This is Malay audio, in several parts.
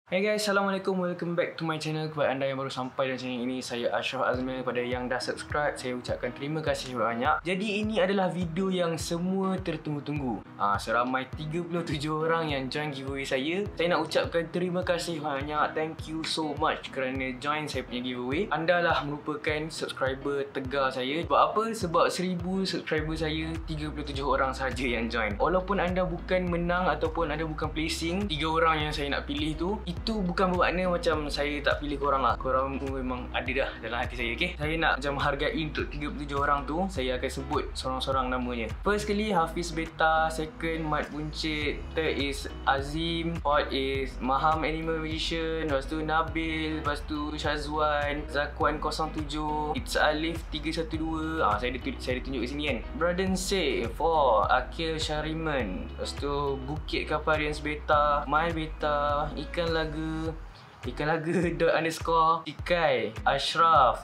Hey guys, Assalamualaikum. Welcome back to my channel. Kepada anda yang baru sampai dalam channel ini, saya Ashraf Azmil. Kepada yang dah subscribe, saya ucapkan terima kasih banyak. Jadi ini adalah video yang semua tertunggu-tunggu. Seramai 37 orang yang join giveaway saya. Saya nak ucapkan terima kasih banyak. Thank you so much kerana join saya punya giveaway. Anda lah merupakan subscriber tegar saya. Sebab apa? Sebab 1000 subscriber saya, 37 orang saja yang join. Walaupun anda bukan menang ataupun anda bukan placing, 3 orang yang saya nak pilih tu, itu bukan bermakna macam saya tak pilih korang lah. Korang memang ada dah dalam hati saya, okay? Saya nak macam hargai untuk 37 orang tu. Saya akan sebut sorang-sorang namanya. First kali Hafiz Beta, second Mat Buncit, third is Azim, fourth is Maham Animal Magician, lepas tu Nabil, lepas tu Syazwan, Zakwan 07, It's Alif 312. Saya ada tunjuk kat sini kan. Braden Say 4, Akil Syariman, lepas tu Bukit Kaparians Beta, My Beta, Ikan Laga __ Ikai Ashraf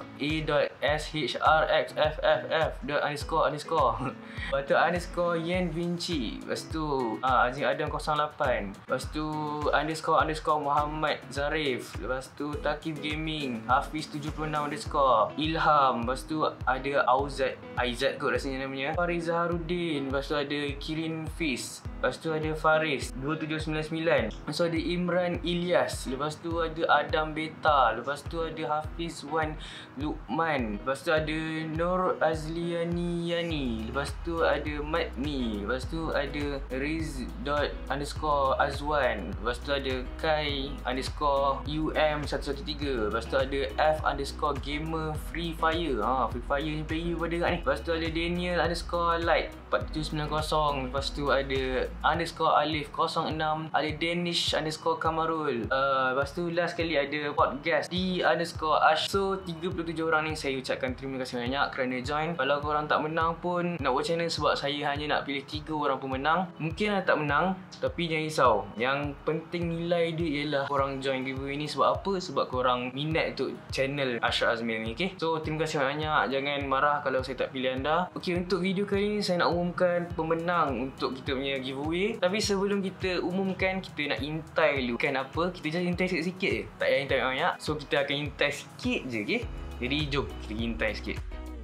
A.SHRXFFF Lepas tu _Yen Vinci. Lepas tu Azim Adam 08. Lepas tu _ Muhammad Zarif. Lepas tu Takif Gaming, Hafiz 76 Ilham. Lepas tu ada Aizat kot rasanya namanya, Fariz Zaharuddin. Lepas tu ada Kirin Fiz. Lepas tu ada Faris 2799. Lepas tu ada Imran Ilyas. Lepas tu ada Adam Beta. Lepas tu ada Hafiz Wan Luqman. Lepas tu ada Nur Azliani Yani. Lepas tu ada Matni. Lepas tu ada Riz._Azwan. Lepas tu ada Kai_UM113. Lepas tu ada F_Gamer Free Fire. Free Fire ni player pada kat ni. Lepas tu ada Daniel_Light 4790. Lepas tu ada _Alif 06. Ada Danish_Kamarul. Lepas tu last sekali ada podcast D_Ash. So 37 orang ni saya ucapkan terima kasih banyak kerana join. Kalau korang tak menang pun nak buat channel sebab saya hanya nak pilih 3 orang pemenang. Mungkin anda tak menang, tapi jangan risau. Yang penting nilai dia ialah korang join giveaway ni. Sebab apa? Sebab korang minat untuk channel Ashraf Azmil ni, okay? So terima kasih banyak. Jangan marah kalau saya tak pilih anda. Okay, untuk video kali ni saya nak umumkan pemenang untuk kita punya giveaway. Tapi sebelum kita umumkan, kita nak intai dulu. Kan apa? Kita just intai sikit-sikit je. Tak payah intai banyak. So kita akan intai sikit je, okay? Jadi jom kita intai sikit.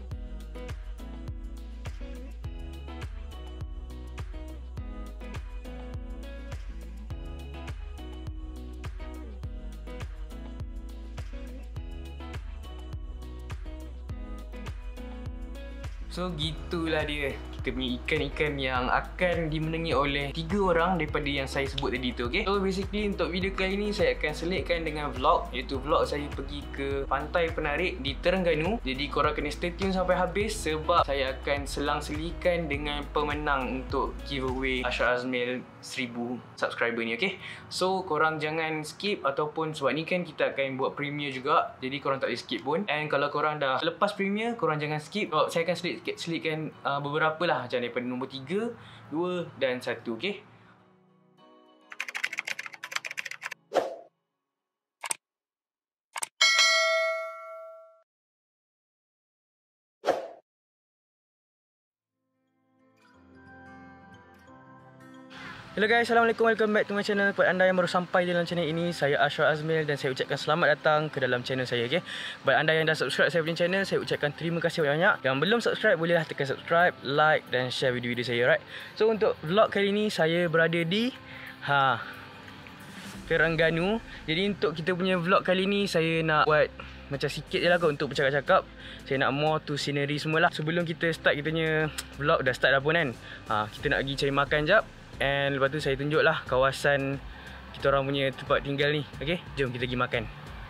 So gitulah dia, kita punya ikan-ikan yang akan dimenangi oleh 3 orang daripada yang saya sebut tadi tu, okay? So basically untuk video kali ni saya akan selitkan dengan vlog, iaitu vlog saya pergi ke Pantai Penarik di Terengganu. Jadi korang kena stay tune sampai habis sebab saya akan selang-selikan dengan pemenang untuk giveaway Ashraf Azmil 1000 subscriber ni, okay? So korang jangan skip, ataupun sebab ni kan kita akan buat premiere juga, jadi korang tak boleh skip pun. And kalau korang dah lepas premiere, korang jangan skip sebab saya akan selitkan beberapa lah, macam daripada nombor 3, 2 dan 1, okay? Hello guys, Assalamualaikum. Welcome back to my channel. Kepada anda yang baru sampai dalam channel ini, saya Ashraf Azmil dan saya ucapkan selamat datang ke dalam channel saya, okay? Buat anda yang dah subscribe saya punya channel, saya ucapkan terima kasih banyak. Yang belum subscribe, bolehlah tekan subscribe, like dan share video-video saya, right? So untuk vlog kali ini, saya berada di Terengganu. Jadi untuk kita punya vlog kali ni, saya nak buat macam sikit je lah kot untuk bercakap-cakap. Saya nak more to scenery semualah. Sebelum kita start kita punya vlog, dah start dah pun kan? Kita nak pergi cari makan jap. And lepas tu saya tunjuklah kawasan kita orang punya tempat tinggal ni. Okay, jom kita pergi makan.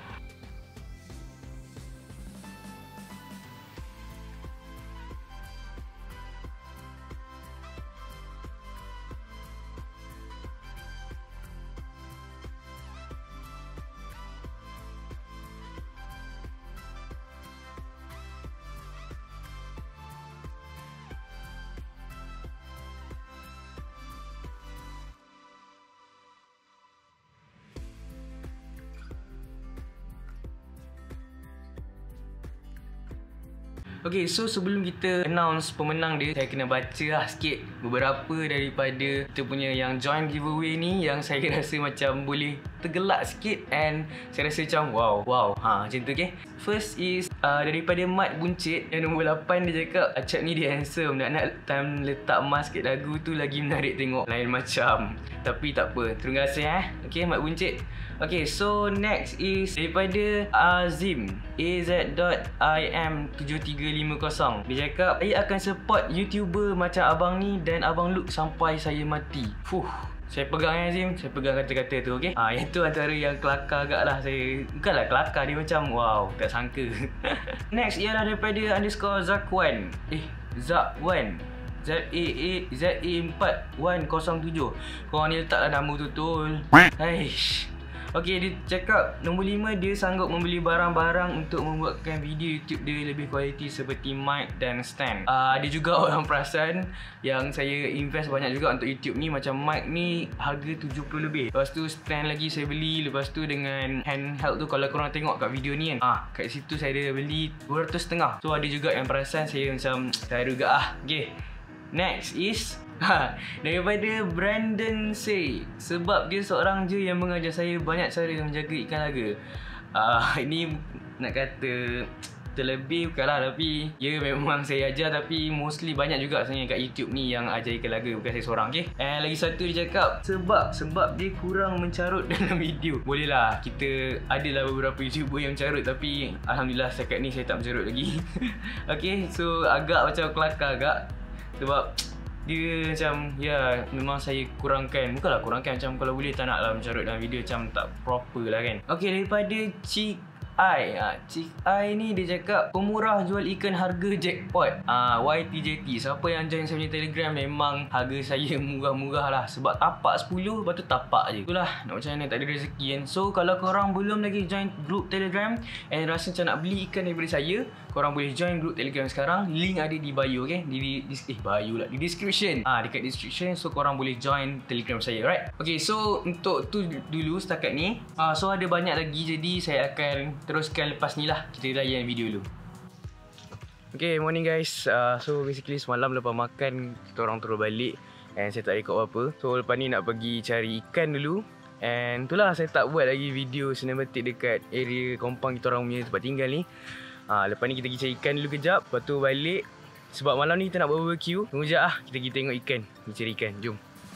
Okay, so sebelum kita announce pemenang dia, saya kena baca lah sikit beberapa daripada kita punya yang join giveaway ni yang saya rasa macam boleh tergelak sikit and saya rasa macam wow. Macam tu okay. First is daripada Mat Buncit yang nombor 8, dia cakap Acap ni dia handsome, nak time letak mask kat dagu tu lagi menarik tengok. Lain macam. Tapi tak apa. Terima kasih okay Mat Buncit. Okay, so next is daripada Azim AZ.im7350. Dia cakap saya akan support YouTuber macam abang ni dan abang Luke sampai saya mati. Saya pegang Azim, saya pegang kata-kata tu, okay? Yang tu antara yang kelakar agak lah. Saya bukanlah kelakar, dia macam wow, tak sangka. Next ialah daripada _Zakwan. Zakwan ZA4107. Korang ni letaklah nama betul. Aish. Okay, dia cakap nombor 5, dia sanggup membeli barang-barang untuk membuatkan video YouTube dia lebih kualiti seperti mic dan stand. Ada juga orang perasan yang saya invest banyak juga untuk YouTube ni. Macam mic ni harga 70 lebih. Lepas tu stand lagi saya beli. Lepas tu dengan handheld tu, kalau korang tengok kat video ni kan, kat situ saya ada beli 200.5. So ada juga yang perasan saya macam saya juga Okay. Next is daripada Brandon Say. Sebab dia seorang je yang mengajar saya banyak cara menjaga ikan laga. Ini nak kata terlebih bukanlah, tapi memang saya ajar, tapi mostly banyak juga sebenarnya kat YouTube ni yang ajar ikan laga, bukan saya seorang okay. And lagi satu dia cakap sebab dia kurang mencarut dalam video. Boleh lah, kita adalah beberapa YouTuber yang mencarut, tapi Alhamdulillah setakat ni saya tak mencarut lagi. Okay, so agak macam kelakar agak. Sebab dia macam memang saya kurangkan. Bukanlah kurangkan, macam kalau boleh tak nak lah mencarut dalam video, macam tak proper lah kan. Okay, daripada Cik Ai ni dia cakap pemurah jual ikan harga jackpot. YTJT. Siapa yang join saya punya Telegram, memang harga saya murah-murah lah. Sebab tapak 10, lepas tu tapak je. Itulah, nak macam mana, tak ada rezeki kan. So kalau korang belum lagi join group Telegram and rasa macam nak beli ikan daripada saya, korang boleh join group Telegram sekarang. Link ada di bio okay. Di description. Dekat description. So korang boleh join Telegram saya, right? Okay, so untuk tu dulu setakat ni. So ada banyak lagi, jadi saya akan teruskan lepas ni lah. Kita layan video dulu. Okay, morning guys. So basically semalam lepas makan kita orang turun balik and saya tak record apa-apa. So lepas ni nak pergi cari ikan dulu. And itulah saya tak buat lagi video cinematic dekat area kompang kita orang punya tempat tinggal ni. Lepas ni kita pergi cari ikan dulu kejap, lepas tu balik. Sebab malam ni kita nak barbecue. Tunggu sekejap kita pergi tengok ikan. Pergi cari ikan, jom.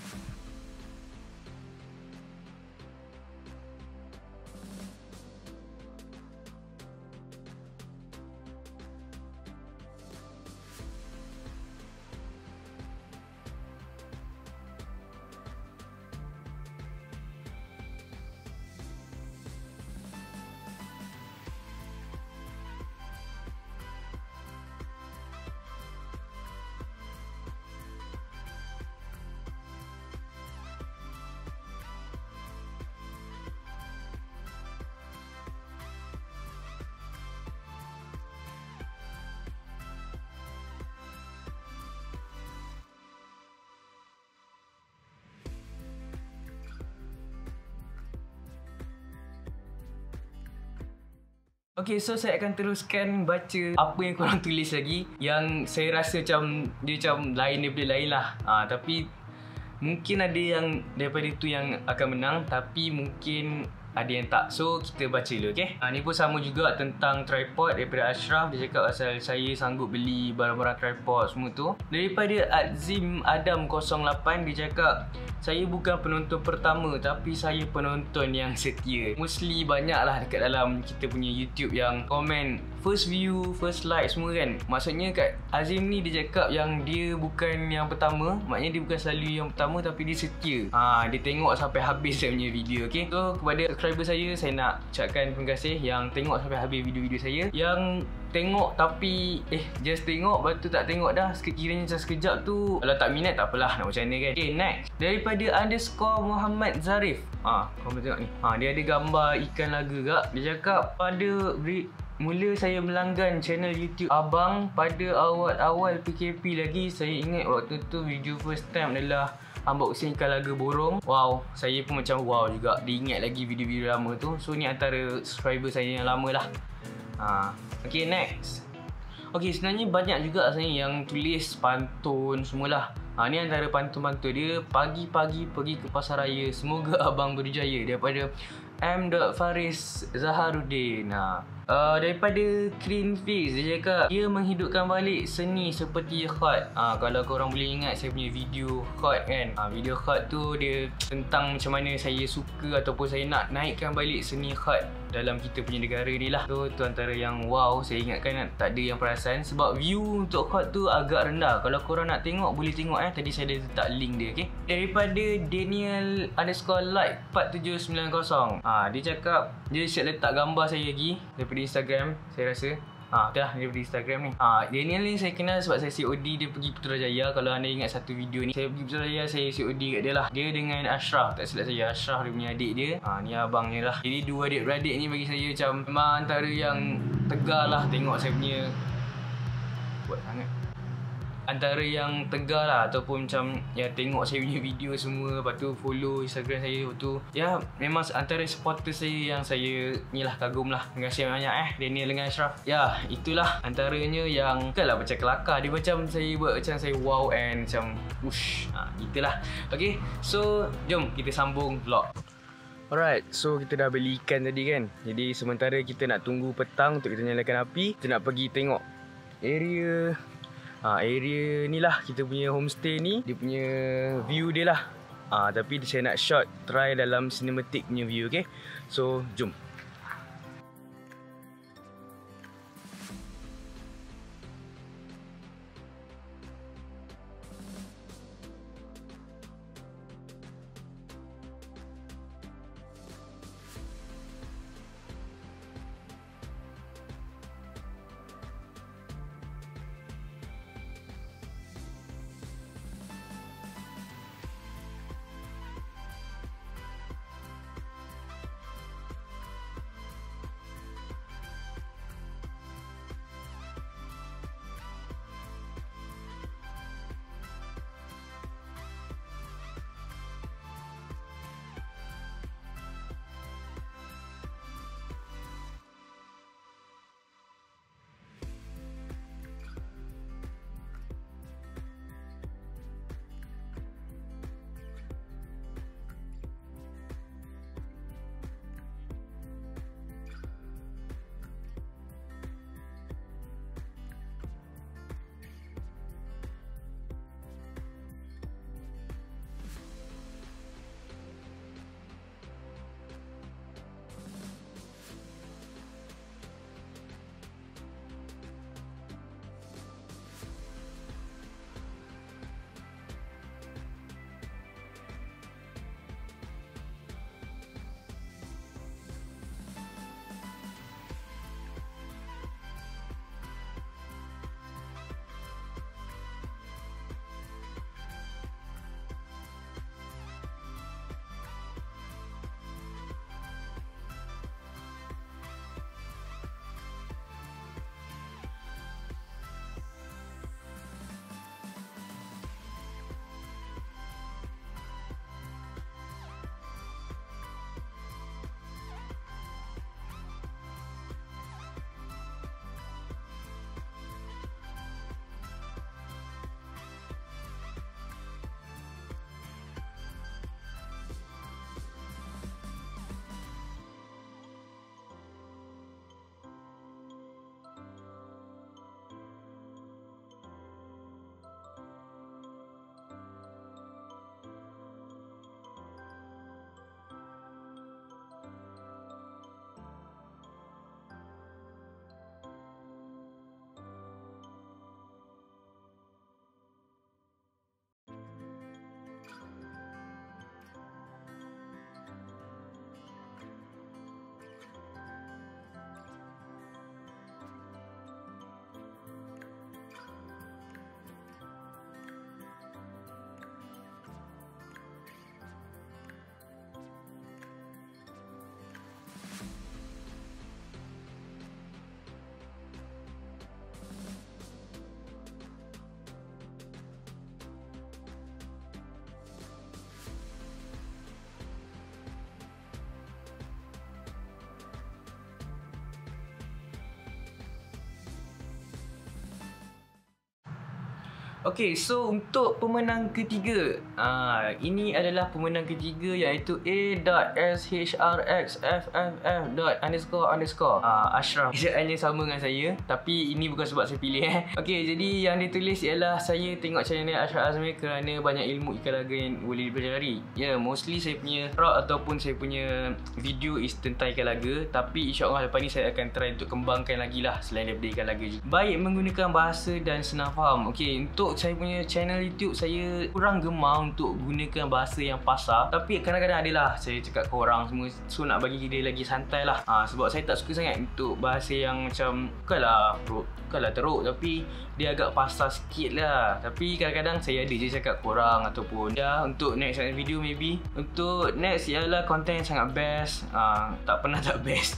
Okay, so saya akan teruskan baca apa yang korang tulis lagi, yang saya rasa macam dia macam lain daripada lain lah. Tapi mungkin ada yang daripada itu yang akan menang, tapi mungkin ada yang tak. So kita baca dulu, okay? Ni pun sama juga tentang tripod daripada Ashraf. Dia cakap asal saya sanggup beli barang-barang tripod semua tu. Daripada Azim Adam 08, dia cakap saya bukan penonton pertama, tapi saya penonton yang setia. Mostly banyak lah dekat dalam kita punya YouTube yang komen first view, first like semua kan. Maksudnya kat Azim ni dia cakap yang dia bukan yang pertama. Maknanya dia bukan selalu yang pertama, tapi dia setia. Dia tengok sampai habis dia punya video, okay? So kepada subscriber saya nak ucapkan terima kasih yang tengok sampai habis video-video saya. Yang tengok tapi just tengok, lepas tu tak tengok dah, sekiranya macam sekejap tu, kalau tak minat tak apalah, nak macam mana kan. Okay, next daripada _Muhammad Zarif. Korang tengok ni, dia ada gambar ikan laga kak. Dia cakap mula saya melanggan channel YouTube abang pada awal-awal PKP lagi. Saya ingat waktu tu video first time adalah unboxing ikan laga borong. Wow, saya pun macam wow juga. Dia ingat lagi video-video lama tu. So ni antara subscriber saya yang lama lah. Okay, next. Okey, sebenarnya banyak juga sebenarnya yang tulis pantun semualah. Ni antara pantun-pantun dia. Pagi-pagi pergi ke pasar raya, semoga abang berjaya. Daripada M. Faris Zaharuddin. Daripada Clean Fix, dia cakap dia menghidupkan balik seni seperti khat. Kalau korang boleh ingat saya punya video khat kan. Video khat tu dia tentang macam mana saya suka ataupun saya nak naikkan balik seni khat dalam kita punya negara ni lah. Tu antara yang wow, saya ingatkan tak ada yang perasan sebab view untuk khat tu agak rendah. Kalau korang nak tengok boleh tengok tadi saya dah letak link dia, okey. Daripada Daniel_like 4790. Dia cakap dia siap letak gambar saya lagi daripada Instagram, saya rasa. Dah daripada Instagram ni. Daniel ni saya kenal sebab saya COD dia pergi Putrajaya. Kalau anda ingat satu video ni, saya pergi Putrajaya, saya COD kat dia lah. Dia dengan Ashraf, tak silap saya. Ashraf dia punya adik dia. Ni abangnya lah. Jadi dua adik-beradik ni bagi saya macam memang antara yang tegar lah tengok saya punya. Buat sangat. Antara yang tegar lah ataupun macam ya tengok saya punya video semua, lepas tu follow Instagram saya, lepas tu ya memang antara supporter saya yang saya ni lah kagum lah. Terima kasih banyak Daniel dengan Ashraf. Ya itulah antaranya yang bukanlah macam kelakar, dia macam saya buat macam saya wow and macam wush. Itulah. Okay, so jom kita sambung vlog. Alright, so kita dah beli ikan tadi kan. Jadi sementara kita nak tunggu petang untuk kita nyalakan api, kita nak pergi tengok area ni lah kita punya homestay ni. Dia punya view dia lah. Tapi saya nak shot try dalam cinematic punya view, okay. So jom. Okay, so untuk pemenang ketiga, ini adalah pemenang ketiga iaitu A.SHRXFFF.__. Ashraf. Ejaannya sama dengan saya, tapi ini bukan sebab saya pilih Okay, jadi yang ditulis ialah saya tengok channel Ashraf Azmi kerana banyak ilmu ikan laga yang boleh dipelajari. Ya, mostly saya punya rock ataupun saya punya video is tentang ikan laga, tapi insyaAllah lepas ni saya akan try untuk kembangkan lagi lah selain daripada ikan laga juga. Baik menggunakan bahasa dan senang faham. Okay, untuk saya punya channel YouTube saya kurang gemar untuk gunakan bahasa yang pasar, tapi kadang-kadang adalah saya cakap korang semua, so nak bagi dia lagi santai lah. Sebab saya tak suka sangat untuk bahasa yang macam bukanlah teruk, tapi dia agak pasar sikit lah. Tapi kadang-kadang saya ada je cakap korang ataupun ya. Untuk next video maybe, untuk next ialah konten yang sangat best, tak pernah tak best.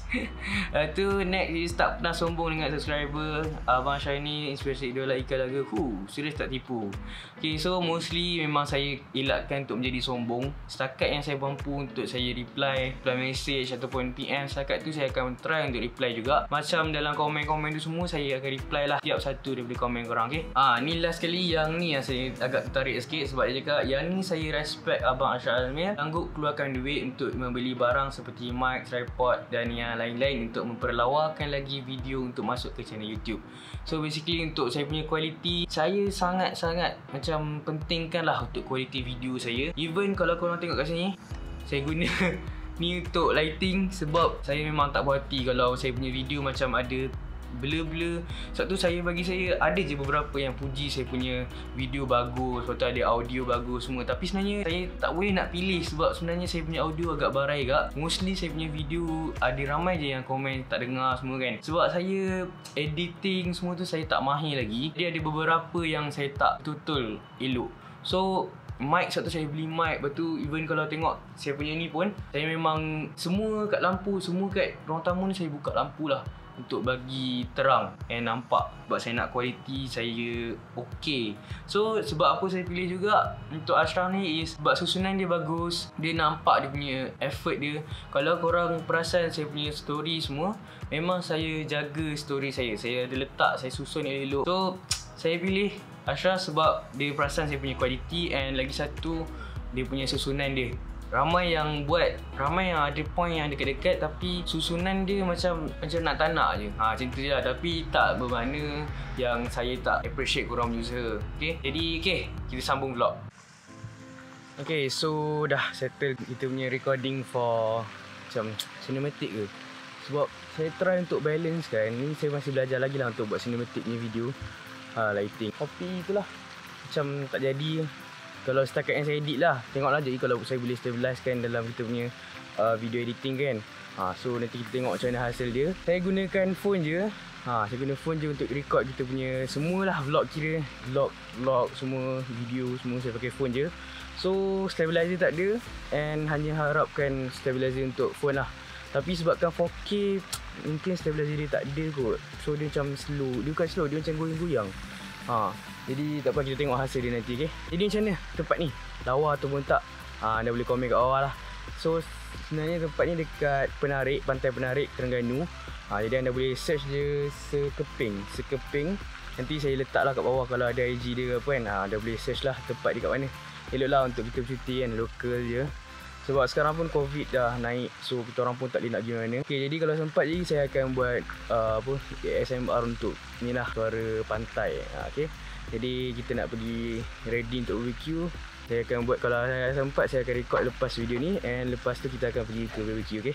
Tu next is tak pernah sombong dengan subscriber. Abang Syah ni inspirasi idola ikan laga. Serius tak tipu. Okay, so mostly memang saya elakkan untuk menjadi sombong. Setakat yang saya mampu untuk saya reply message ataupun PM, setakat tu saya akan try untuk reply juga. Macam dalam komen-komen tu semua saya akan reply lah tiap satu daripada komen korang. Okay, ni last kali yang ni yang saya agak tertarik sikit, sebab dia cakap yang ni saya respect Abang Ashraf Azmi sanggup keluarkan duit untuk membeli barang seperti mic, tripod dan yang lain-lain untuk memperlawakan lagi video untuk masuk ke channel YouTube. So basically untuk saya punya kualiti, saya sangat-sangat macam pentingkan lah untuk kualiti video saya. Even kalau korang tengok kat sini, saya guna ni untuk lighting sebab saya memang tak puas hati kalau saya punya video macam ada blur-blur. Sebab tu bagi saya ada je beberapa yang puji saya punya video bagus, lepas tu ada audio bagus semua. Tapi sebenarnya saya tak boleh nak pilih sebab sebenarnya saya punya audio agak barai gak. Mostly saya punya video ada ramai je yang komen tak dengar semua kan. Sebab saya editing semua tu saya tak mahir lagi. Dia ada beberapa yang saya tak betul-betul elok. So mic, satu saya beli mic. Lepas tu even kalau tengok saya punya ni pun, saya memang semua kat lampu, semua kat ruang tamu ni saya buka lampu lah untuk bagi terang and nampak, sebab saya nak kualiti saya okey. So sebab apa saya pilih juga untuk Ashraf ni is sebab susunan dia bagus, dia nampak dia punya effort dia. Kalau korang perasan saya punya story semua, memang saya jaga story saya ada letak, saya susun elok. So saya pilih Ashraf sebab dia perasan saya punya kualiti, and lagi satu dia punya susunan dia. Ramai yang ada point yang dekat-dekat tapi susunan dia macam nak tak nak je. Macam tu je lah. Tapi tak bermakna yang saya tak appreciate korang punya usaha. Okay, jadi kita sambung vlog. Okay, so dah settle kita punya recording for macam cinematic ke. Sebab saya try untuk balance kan. Ni saya masih belajar lagi lah untuk buat cinematic ni video, lighting. Tapi itulah macam tak jadi. Kalau setakat yang saya edit lah, tengoklah jadi kalau saya boleh stabilize kan dalam kita punya video editing kan. So nanti kita tengok macam mana hasil dia. Saya gunakan phone je. Saya guna phone je untuk record kita punya semualah vlog, kira vlog semua, video semua saya pakai phone je. So stabilizer tak ada, and hanya harapkan stabilizer untuk phone lah. Tapi sebabkan 4K mungkin stabilizer dia tak ada kot. So dia macam slow. Dia bukan slow, dia macam goyang-goyang. Jadi tak apa, kita tengok hasil dia nanti. Okay, jadi macam mana tempat ni, lawa ataupun tak, anda boleh komen kat bawah lah. So sebenarnya tempat ni dekat Penarik, Pantai Penarik, Terengganu. Jadi anda boleh search je Sekeping. Nanti saya letak lah kat bawah kalau ada IG dia apa kan. Anda boleh search lah tempat dia kat mana. Elok lah untuk kita bercuti kan, lokal je. Sebab sekarang pun COVID dah naik, so kita orang pun tak boleh nak pergi mana. Okay, jadi kalau sempat je saya akan buat ASMR untuk ni lah, suara pantai. Okay, jadi kita nak pergi ready untuk BBQ. Saya akan buat, kalau saya sempat saya akan record lepas video ni, and lepas tu kita akan pergi ke BBQ. Okay,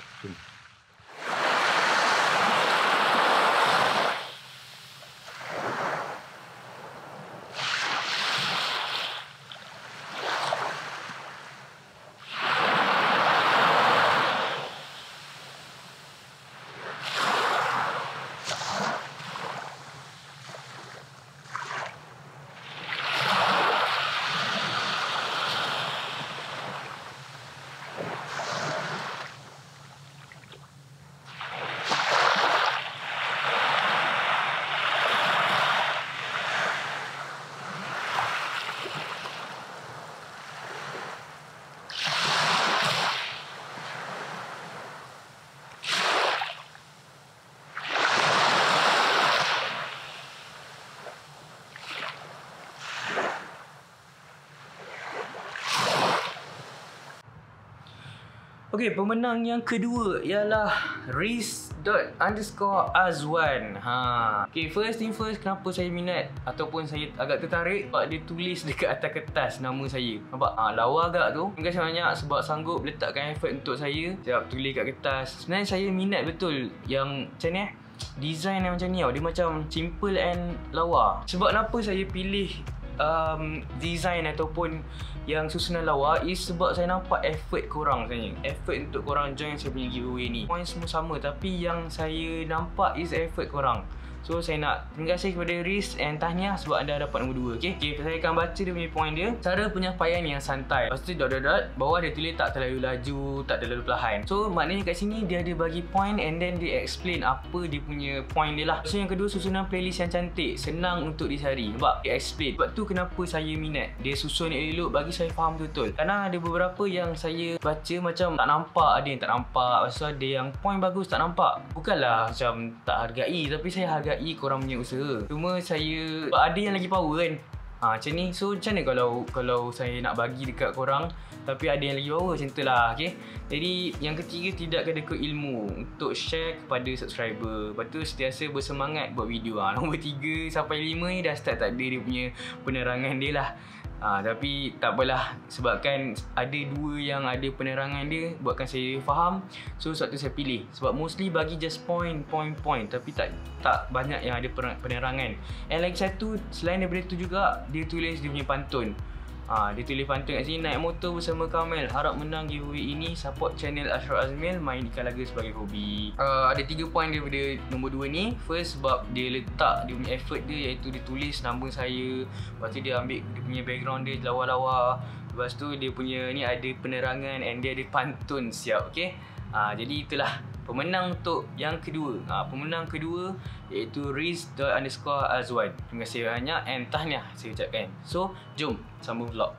Okey, pemenang yang kedua ialah Riz._Azwan. Okey, first thing first, kenapa saya minat ataupun saya agak tertarik sebab dia tulis dekat atas kertas nama saya. Nampak? Lawa agak tu. Terima kasih banyak sebab sanggup letakkan effort untuk saya. Siap tulis kat kertas. Sebenarnya saya minat betul yang macam ni design yang macam ni tau. Dia macam simple and lawa. Sebab kenapa saya pilih design ataupun yang susunan lawa is sebab saya nampak effort korang sebenarnya. Effort untuk korang join saya punya giveaway ni. Point semua sama tapi yang saya nampak is effort korang. So saya nak terima kasih kepada Riz and tahniah sebab anda dapat nombor 2. Okay, saya akan baca dia punya point dia. Cara penyampaian yang santai. Lepas tu bawah dia tulis tak terlalu laju, tak terlalu perlahan. So maknanya kat sini dia ada bagi point and then dia explain apa dia punya point dia lah. So yang kedua, susunan playlist yang cantik, senang untuk dicari. Nampak? Dia explain. Sebab tu kenapa saya minat. Dia susun elok bagi saya faham betul. Karena ada beberapa yang saya baca macam tak nampak, ada yang tak nampak. Lepas tu ada yang point bagus tak nampak. Bukanlah macam tak hargai, tapi saya hargai korang punya usaha. Cuma saya ada yang lagi power kan. Macam ni. So macam mana kalau saya nak bagi dekat korang tapi ada yang lagi power macam tu lah. Okay. Jadi yang ketiga, tidak kedekut ilmu untuk share kepada subscriber. Lepas tu sentiasa bersemangat buat video. Nombor 3 sampai 5 ni dah start tak ada dia punya penerangan dia lah. Tapi tak apalah, sebabkan ada 2 yang ada penerangan dia buatkan saya faham. So sebab tu saya pilih. Sebab mostly bagi just point tapi tak banyak yang ada penerangan. And lagi satu, selain daripada tu juga dia tulis dia punya pantun. Dia tulis pantun kat sini, naik motor bersama Kamel, harap menang giveaway ini, support channel Ashraf Azmil, main ikan laga sebagai hobi. Ada 3 point daripada nombor 2 ni. First, sebab dia letak dia punya effort dia, iaitu dia tulis nama saya. Lepas tu dia ambil dia punya background dia lawa-lawa. Lepas tu dia punya ni ada penerangan and dia ada pantun siap. Okay. Jadi itulah pemenang untuk yang kedua. Pemenang kedua iaitu Riz._Azwan. Terima kasih banyak and tahniah saya ucapkan. So, jom sambung vlog.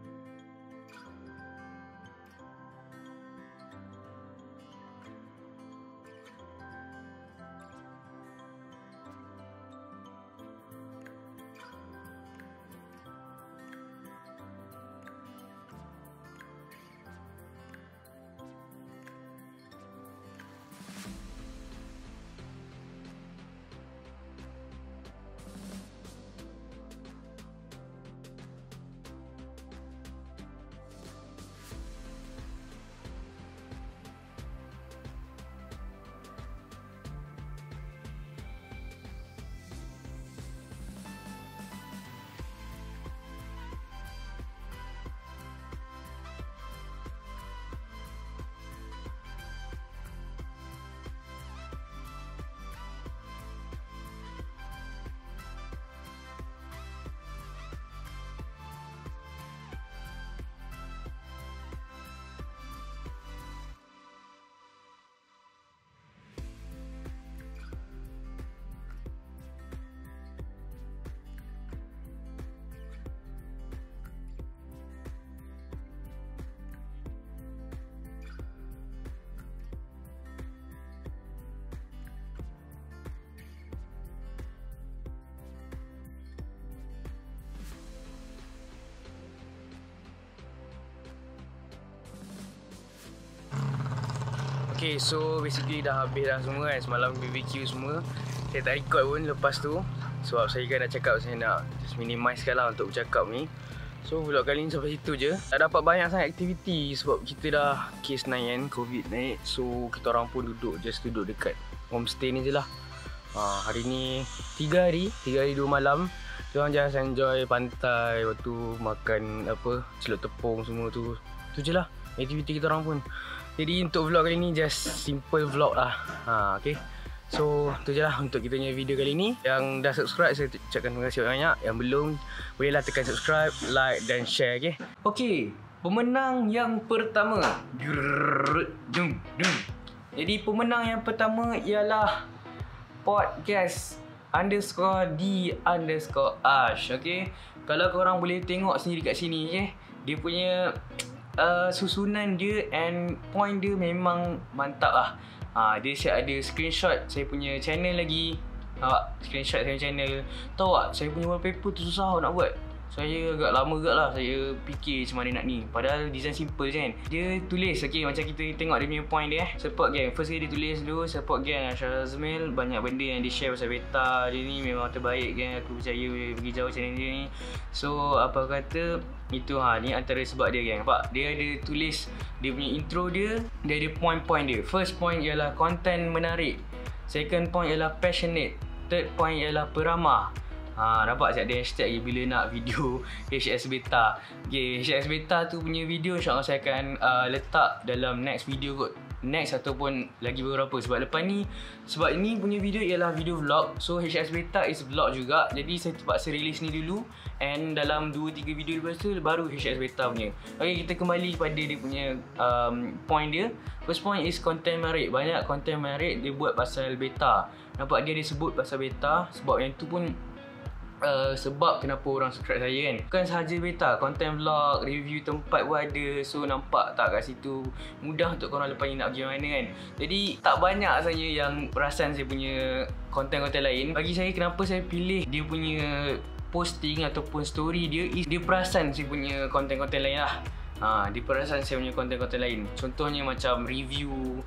Okay, so basically dah habis dah semua kan. Semalam BBQ semua. Saya tak record pun lepas tu. Sebab saya kan dah cakap saya nak just minimize lah untuk bercakap ni. So vlog kali ni sampai situ je. Tak dapat banyak sangat aktiviti sebab kita dah kes naik kan, COVID naik. So kita orang pun duduk dekat homestay ni je lah. Hari ni 3 hari 2 malam. Kita orang just enjoy pantai, lepas tu makan apa, celup tepung semua tu. Tu je lah aktiviti kita orang pun. Jadi untuk vlog kali ni just simple vlog lah. Okay. So tu je lah untuk kita punya video kali ni. Yang dah subscribe saya ucapkan terima kasih banyak. Yang belum, bolehlah tekan subscribe, like dan share. Okay. Okay, pemenang yang pertama. Jadi pemenang yang pertama ialah podcast_D_Ash. Okay. Kalau korang boleh tengok sendiri kat sini, okay, dia punya susunan dia and point dia memang mantap lah. Dia siap ada screenshot saya punya channel lagi. Screenshot saya punya channel. Tahu tak, saya punya wallpaper tu susah nak buat. Saya agak lama agak lah saya fikir macam mana nak ni. Padahal design simple je kan. Dia tulis macam kita tengok dia punya point dia Support gang. First dia tulis dulu, support gang Ashraf Azmil. Banyak benda yang dia share pasal beta. Dia ni memang terbaik gang. Aku percaya pergi jauh channel dia ni. So apa kata itu ni antara sebab dia gang. Nampak? Dia ada tulis dia punya intro dia ada point-point dia. First point ialah content menarik. Second point ialah passionate. Third point ialah peramah. Nampak tak ada hashtag je bila nak video HS Beta. Okay, HS Beta tu punya video insyaAllah saya akan letak dalam next video kot. Next ataupun lagi beberapa. Sebab lepas ni, sebab ini punya video ialah video vlog. So HS Beta is vlog juga. Jadi saya terpaksa release ni dulu. And dalam 2-3 video lepas tu baru HS Beta punya. Okay, kita kembali pada dia punya point dia. First point is content menarik. Banyak content menarik dia buat pasal beta. Nampak dia sebut pasal beta. Sebab yang tu pun sebab kenapa orang subscribe saya kan. Bukan sahaja beta, content vlog, review tempat pun ada. So nampak tak kat situ mudah untuk korang lepas ni nak pergi mana kan. Jadi tak banyak saya yang perasan saya punya konten-konten lain. Bagi saya kenapa saya pilih dia punya posting ataupun story dia perasan saya punya konten-konten lain lah. Dia perasan saya punya konten-konten lain. Contohnya macam review,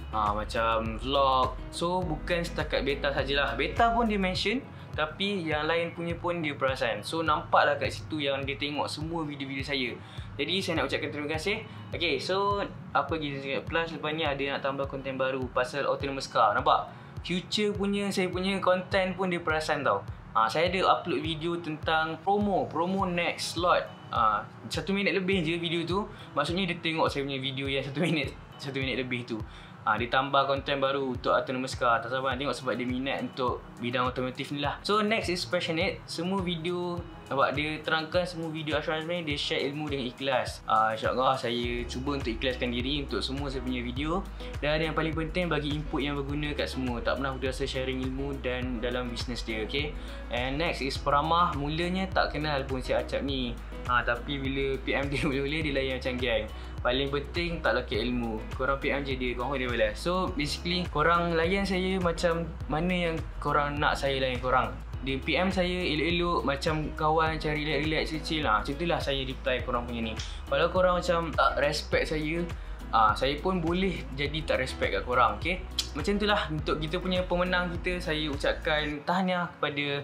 macam vlog. So bukan setakat beta sajalah. Beta pun dia mention, tapi yang lain punya pun dia perasan. So nampaklah kat situ yang dia tengok semua video-video saya. Jadi saya nak ucapkan terima kasih. Okay, so apa lagi saya cakap. Plus lepas ni ada nak tambah konten baru pasal autonomous car. Nampak? Future punya saya punya konten pun dia perasan tau. Saya ada upload video tentang promo next slot. 1 minit lebih je video tu. Maksudnya dia tengok saya punya video yang 1 minit lebih tu. Dia tambah konten baru untuk autonomous car. Tak sabar nak tengok sebab dia minat untuk bidang otomotif ni lah. So next is passionate. Semua video nampak dia terangkan semua video Ashraf Azmil dia share ilmu dengan ikhlas. InsyaAllah saya cuba untuk ikhlaskan diri untuk semua saya punya video. Dan yang paling penting bagi input yang berguna kat semua. Tak pernah berasa sharing ilmu dan dalam bisnes dia. Okay. And next is peramah. Mulanya tak kenal pun si Acap ni. Tapi bila PM dia boleh dia layan macam gang. Paling penting tak lakit ilmu. Korang PM je dia, korang dia balas. So basically korang layan saya macam mana yang korang nak saya layan korang. Dia PM saya elok-elok macam kawan macam relax-relax chill macam itulah saya reply korang punya ni. Kalau korang macam tak respect saya, saya pun boleh jadi tak respect kat korang. Okay, macam itulah untuk kita punya pemenang kita. Saya ucapkan tahniah kepada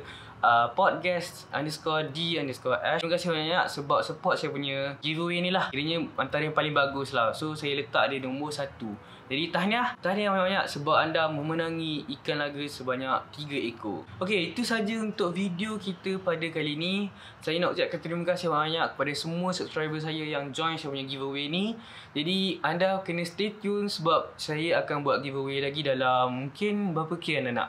podcast_D_Ash. Terima kasih banyak sebab support saya punya giveaway ni lah. Kiranya antara yang paling bagus lah. So saya letak dia nombor 1. Jadi tahniah banyak-banyak sebab anda memenangi ikan laga sebanyak 3 ekor. Okay, itu saja untuk video kita pada kali ni. Saya nak ucapkan terima kasih banyak kepada semua subscriber saya yang join saya punya giveaway ni. Jadi anda kena stay tune sebab saya akan buat giveaway lagi dalam mungkin berapa K anda nak?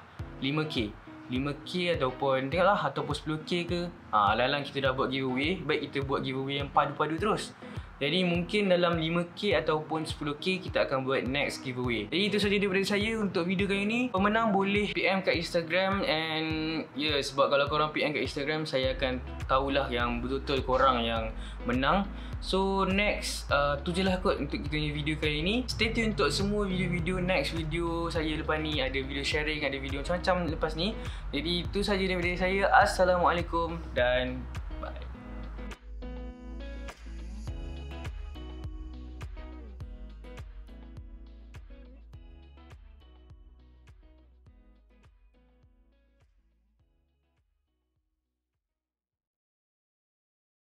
5K ataupun tengoklah ataupun 10K ke. Alang-alang kita dah buat giveaway, baik kita buat giveaway yang padu-padu terus. Jadi mungkin dalam 5K ataupun 10K kita akan buat next giveaway. Jadi itu saja daripada saya untuk video kali ni. Pemenang boleh PM kat Instagram and sebab kalau korang PM kat Instagram saya akan tahulah yang betul-betul korang yang menang. So next tu je lah kot untuk kita punya video kali ni. Stay tune untuk semua video-video next video saya lepas ni. Ada video sharing, ada video macam-macam lepas ni. Jadi itu saja daripada saya. Assalamualaikum dan